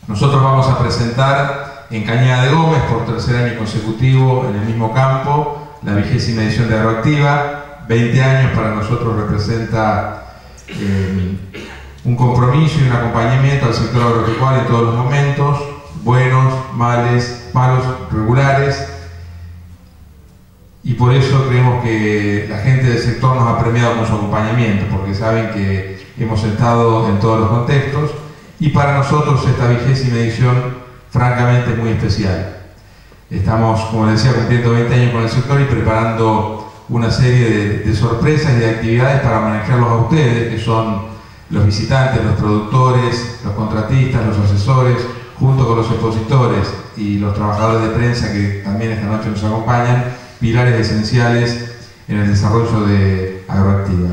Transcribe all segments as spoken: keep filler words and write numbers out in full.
Nosotros vamos a presentar en Cañada de Gómez, por tercer año consecutivo en el mismo campo, la vigésima edición de Agroactiva. veinte años para nosotros representa eh, un compromiso y un acompañamiento al sector agropecuario en todos los momentos, buenos, males, malos, regulares, y por eso creemos que la gente del sector nos ha premiado con su acompañamiento, porque saben que hemos estado en todos los contextos, y para nosotros esta vigésima edición francamente es muy especial. Estamos, como les decía, cumpliendo veinte años con el sector y preparando una serie de, de sorpresas y de actividades para manejarlos a ustedes, que son los visitantes, los productores, los contratistas, los asesores, junto con los expositores y los trabajadores de prensa que también esta noche nos acompañan, pilares esenciales en el desarrollo de Agroactiva.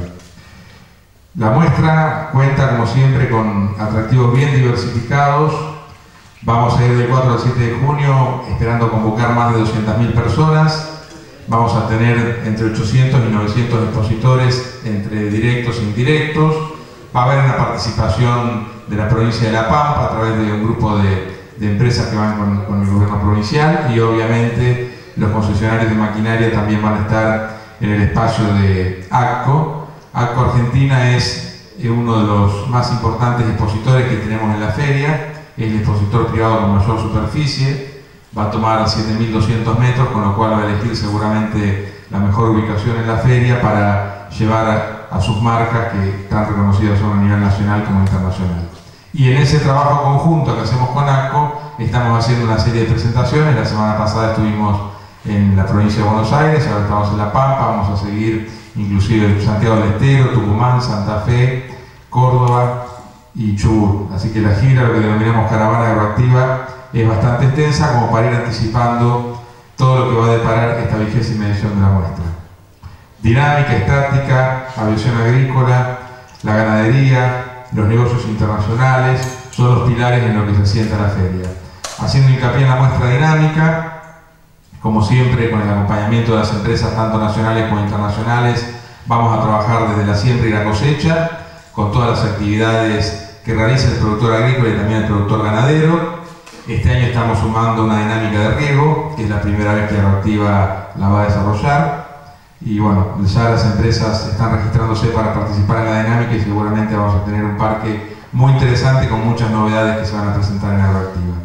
La muestra cuenta, como siempre, con atractivos bien diversificados. Vamos a ir del cuatro al siete de junio esperando convocar más de doscientas mil personas. Vamos a tener entre ochocientos y novecientos expositores, entre directos e indirectos. Va a haber una participación de la provincia de La Pampa a través de un grupo de, de empresas que van con, con el gobierno provincial, y obviamente los concesionarios de maquinaria también van a estar en el espacio de AGCO. AGCO Argentina es uno de los más importantes expositores que tenemos en la feria, es el expositor privado con mayor superficie, va a tomar siete mil doscientos metros, con lo cual va a elegir seguramente la mejor ubicación en la feria para llevar a, a sus marcas que tan reconocidas son a nivel nacional como internacional. Y en ese trabajo conjunto que hacemos con AGCO estamos haciendo una serie de presentaciones. La semana pasada estuvimos en la provincia de Buenos Aires, ahora estamos en La Pampa, vamos a seguir inclusive en Santiago del Estero, Tucumán, Santa Fe, Córdoba y Chubut. Así que la gira, lo que denominamos Caravana Agroactiva, es bastante extensa como para ir anticipando todo lo que va a deparar esta vigésima edición de la muestra. Dinámica, estática, aviación agrícola, la ganadería, los negocios internacionales son los pilares en los que se asienta la feria. Haciendo hincapié en la muestra dinámica, como siempre, con el acompañamiento de las empresas tanto nacionales como internacionales, vamos a trabajar desde la siembra y la cosecha, con todas las actividades que realiza el productor agrícola y también el productor ganadero. Este año estamos sumando una dinámica de riego, que es la primera vez que Agroactiva la va a desarrollar. Y bueno, ya las empresas están registrándose para participar en la dinámica y seguramente vamos a tener un parque muy interesante con muchas novedades que se van a presentar en Agroactiva.